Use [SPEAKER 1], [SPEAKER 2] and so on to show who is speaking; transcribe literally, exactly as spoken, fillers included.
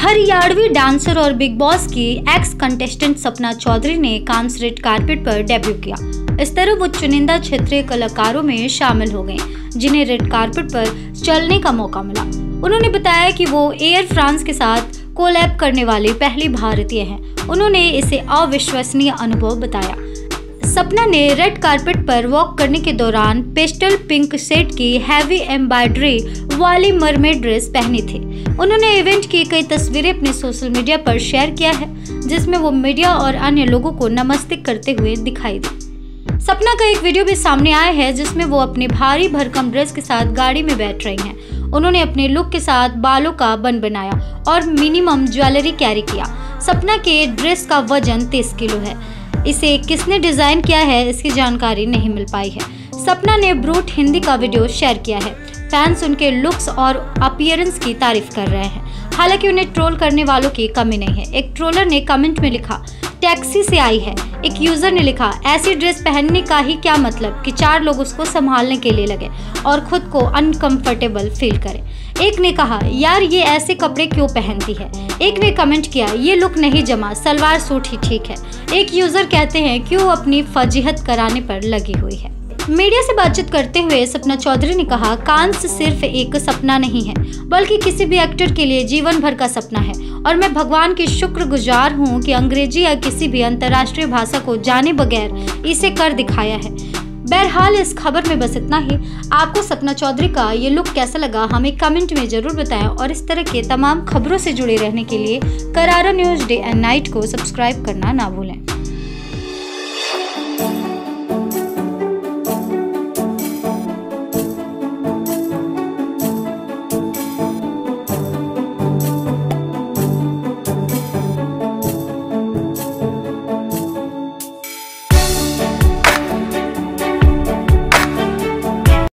[SPEAKER 1] Haryanvi dancer और Bigg Boss की ex contestant Sapna Chaudhary ने कांस रेड कारपेट पर डेब्यू किया। इस तरह वो चुनिंदा क्षेत्रीय कलाकारों में शामिल हो गए जिन्हें रेड कारपेट पर चलने का मौका मिला। उन्होंने बताया कि वो एयर फ्रांस के साथ कोलैब करने वाली पहली भारतीय हैं। उन्होंने इसे अविश्वसनीय अनुभव बताया। सपना ने रेड कारपेट पर वॉक करने के दौरान पेस्टल पिंक शेड की हैवी एम्ब्रॉयडरी वाली मरमेड ड्रेस पहनी थी। उन्होंने इवेंट की कई तस्वीरें अपने सोशल मीडिया पर शेयर किया है, जिसमें वो मीडिया और अन्य लोगों को नमस्ते करते हुए दिखाई दी। सपना का एक वीडियो भी सामने आया है जिसमें वो अपनी भारी भरकम ड्रेस के साथ गाड़ी में बैठ रही हैं। उन्होंने अपने लुक के साथ बालों का बन बनाया और मिनिमम ज्वेलरी कैरी किया। सपना के ड्रेस का वजन तीस किलो है। इसे किसने डिजाइन किया है इसकी जानकारी नहीं मिल पाई है। सपना ने ब्रूट हिंदी का वीडियो शेयर किया है। फैंस उनके लुक्स और अपीयरेंस की तारीफ कर रहे हैं। हालांकि उन्हें ट्रोल करने वालों की कमी नहीं है। एक ट्रोलर ने कमेंट में लिखा, टैक्सी से आई है। एक यूजर ने लिखा, ऐसी ड्रेस पहनने का ही क्या मतलब कि चार लोग उसको संभालने के लिए लगे और खुद को अनकंफर्टेबल फील करें। एक ने कहा, यार ये ऐसे कपड़े क्यों पहनती है। एक ने कमेंट किया, ये लुक नहीं जमा, सलवार सूट ही ठीक है। एक यूजर कहते हैं क्यों अपनी फजीहत कराने पर लगी हुई है। मीडिया से बातचीत करते हुए सपना चौधरी ने कहा, कांस सिर्फ एक सपना नहीं है बल्कि किसी भी एक्टर के लिए जीवन भर का सपना है और मैं भगवान की शुक्रगुजार हूँ कि अंग्रेजी या किसी भी अंतर्राष्ट्रीय भाषा को जाने बगैर इसे कर दिखाया है। बहरहाल इस खबर में बस इतना ही। आपको सपना चौधरी का ये लुक कैसा लगा हमें कमेंट में जरूर बताएं और इस तरह के तमाम खबरों से जुड़े रहने के लिए Karara news day and night को सब्सक्राइब करना ना भूलें।